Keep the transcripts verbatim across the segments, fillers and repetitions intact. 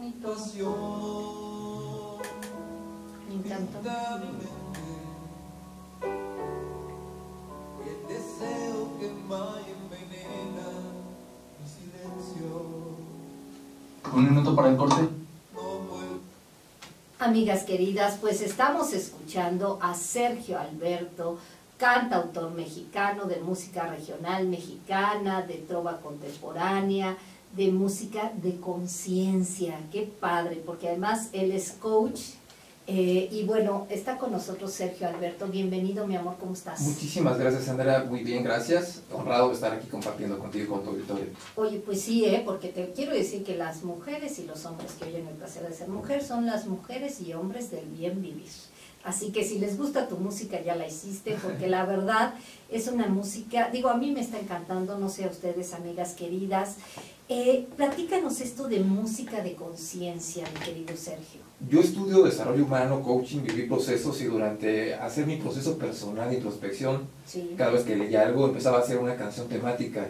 pasión. Me encantó. El deseo quema y envenena mi silencio. Un minuto para el corte. Amigas queridas, pues estamos escuchando a Sergio Alberto, cantautor mexicano de música regional mexicana, de trova contemporánea, de música de conciencia. Qué padre, porque además él es coach. Eh, y bueno, está con nosotros Sergio Alberto. Bienvenido, mi amor, ¿cómo estás? Muchísimas gracias, Sandra. Muy bien, gracias. Honrado de estar aquí compartiendo contigo y con tu auditorio. Oye, pues sí, ¿eh? Porque te quiero decir que las mujeres y los hombres que oyen el placer de ser mujer son las mujeres y hombres del bien vivir. Así que si les gusta tu música ya la hiciste, porque la verdad es una música, digo, a mí me está encantando, no sé a ustedes, amigas queridas. Eh, platícanos esto de música de conciencia, mi querido Sergio. Yo estudio desarrollo humano, coaching, viví procesos y durante hacer mi proceso personal de introspección, Sí. cada vez que leía algo empezaba a hacer una canción temática.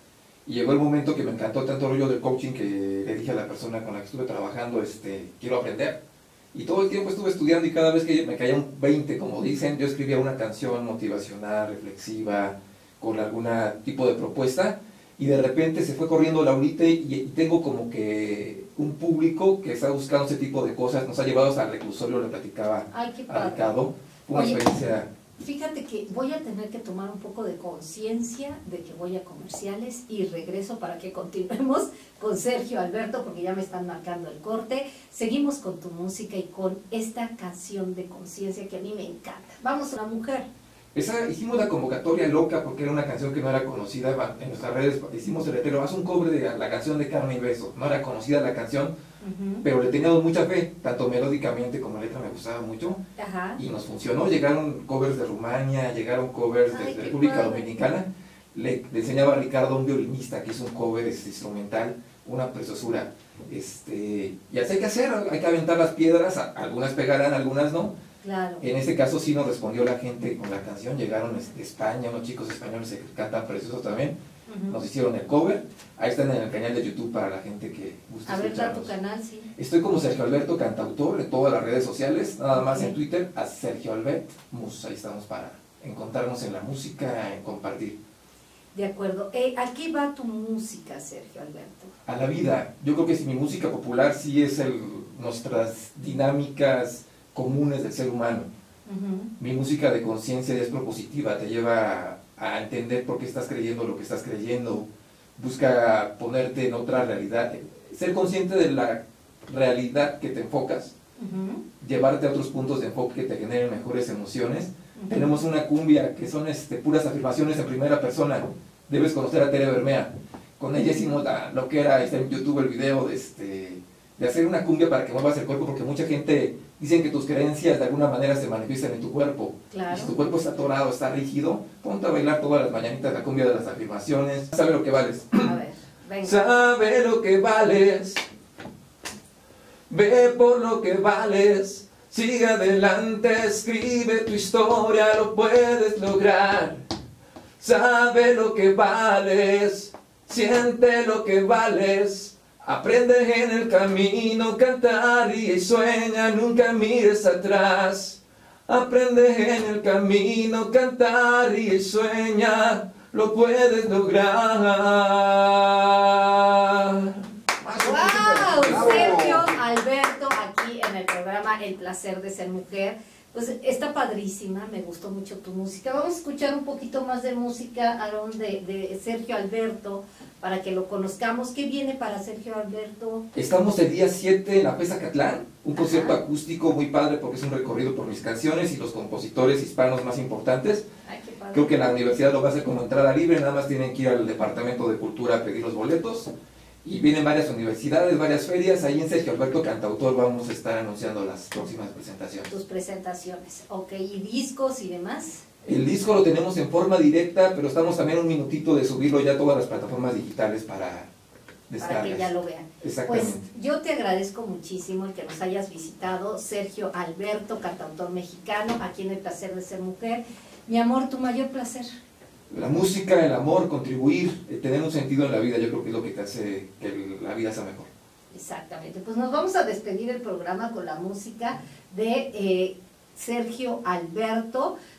Y llegó el momento que me encantó tanto el rollo del coaching que le dije a la persona con la que estuve trabajando, este, quiero aprender. Y todo el tiempo estuve estudiando y cada vez que me caía un veinte, como dicen, yo escribía una canción motivacional, reflexiva, con algún tipo de propuesta. Y de repente se fue corriendo la horita y, y tengo como que un público que está buscando ese tipo de cosas. Nos ha llevado hasta el reclusorio, le platicaba Ay, qué a padre. Ricardo. Fue una Oye, experiencia. Fíjate que voy a tener que tomar un poco de conciencia de que voy a comerciales y regreso para que continuemos con Sergio Alberto, porque ya me están marcando el corte. Seguimos con tu música y con esta canción de conciencia que a mí me encanta. Vamos a la mujer. Esa, hicimos la convocatoria loca porque era una canción que no era conocida en nuestras redes. Hicimos el letrero, haz un cover de la canción de Carne y Beso. No era conocida la canción, uh-huh. pero le teníamos mucha fe, tanto melódicamente como la letra me gustaba mucho. Ajá. Y nos funcionó. Llegaron covers de Rumania, llegaron covers de, Ay, de República padre. Dominicana. Le, le enseñaba a Ricardo, un violinista, que hizo un cover este, instrumental, una preciosura. Este, y así hay que hacer, hay que aventar las piedras, algunas pegarán, algunas no. Claro. En este caso sí nos respondió la gente con la canción, llegaron de España, unos chicos españoles que cantan preciosos también, uh-huh. nos hicieron el cover, ahí están en el canal de YouTube para la gente que gusta A ver, da escucharlos. tu canal, sí. Estoy como Sergio Alberto, cantautor, en todas las redes sociales, nada más okay. en Twitter, a Sergio Albert Mus, ahí estamos para encontrarnos en la música, en compartir. De acuerdo. Eh, ¿A qué va tu música, Sergio Alberto? A la vida. Yo creo que si mi música popular sí es el, nuestras dinámicas comunes del ser humano. Uh-huh. Mi música de conciencia es propositiva, te lleva a, a entender por qué estás creyendo lo que estás creyendo, busca ponerte en otra realidad, ser consciente de la realidad que te enfocas, uh-huh. llevarte a otros puntos de enfoque que te generen mejores emociones. Uh-huh. Tenemos una cumbia que son este, puras afirmaciones en primera persona. Debes conocer a Tere Bermea. Con ella hicimos la, lo que era, está en YouTube el video de, este, de hacer una cumbia para que muevas el cuerpo, porque mucha gente dicen que tus creencias de alguna manera se manifiestan en tu cuerpo. Claro. Y si tu cuerpo está atorado, está rígido, ponte a bailar todas las mañanitas la cumbia de las afirmaciones. Sabe lo que vales. A ver, venga. Sabe lo que vales. Ve por lo que vales. Sigue adelante, escribe tu historia, lo puedes lograr. Sabe lo que vales. Siente lo que vales. Aprende en el camino, cantar y sueña, nunca mires atrás. Aprende en el camino, cantar y sueña, lo puedes lograr. ¡Wow! Sergio Alberto, aquí en el programa El Placer de Ser Mujer. Pues está padrísima, me gustó mucho tu música. Vamos a escuchar un poquito más de música, Aarón, de, de Sergio Alberto, para que lo conozcamos. ¿Qué viene para Sergio Alberto? Estamos el día siete en la FES Acatlán, un Ajá. concierto acústico muy padre porque es un recorrido por mis canciones y los compositores hispanos más importantes. Ay, qué padre. Creo que la universidad lo va a hacer como entrada libre, nada más tienen que ir al Departamento de Cultura a pedir los boletos. Y vienen varias universidades, varias ferias. Ahí en Sergio Alberto Cantautor vamos a estar anunciando las próximas presentaciones. Tus presentaciones, ok, y discos y demás. El disco lo tenemos en forma directa, pero estamos también un minutito de subirlo ya a todas las plataformas digitales para descargas. Para que ya lo vean. Exactamente. Pues yo te agradezco muchísimo el que nos hayas visitado, Sergio Alberto, cantautor mexicano, aquí en El Placer de Ser Mujer. Mi amor, tu mayor placer. La música, el amor, contribuir, eh, tener un sentido en la vida, yo creo que es lo que te hace que el, la vida sea mejor. Exactamente, pues nos vamos a despedir el programa con la música de eh, Sergio Alberto.